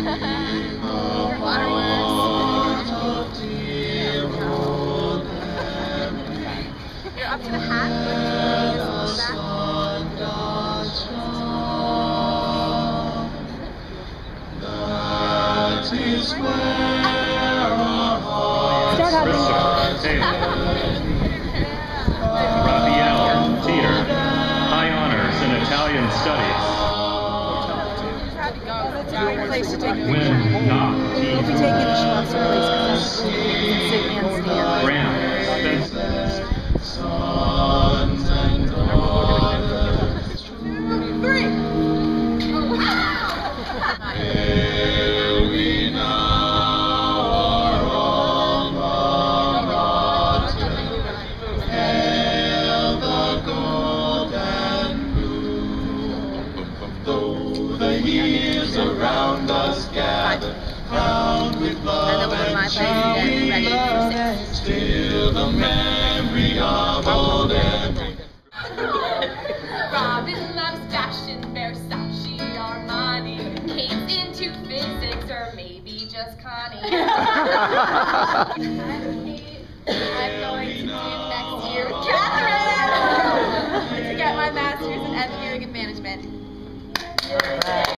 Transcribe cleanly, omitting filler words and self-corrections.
You're up to the hat. Start hugging. Raphael, Teeter, high honors in Italian studies. Place to take a When picture. not We'll be teased. taking the shots early because that's sit and stand. Graham, Sons and daughters, 3. here we now are all begotten. Hail the golden blue. Though the years around us gather, crowned with love and cheer, still the memory of old Emory. Robin loves fashion, Versace, Armani. Kate's into physics, or maybe just Connie. I'm going to do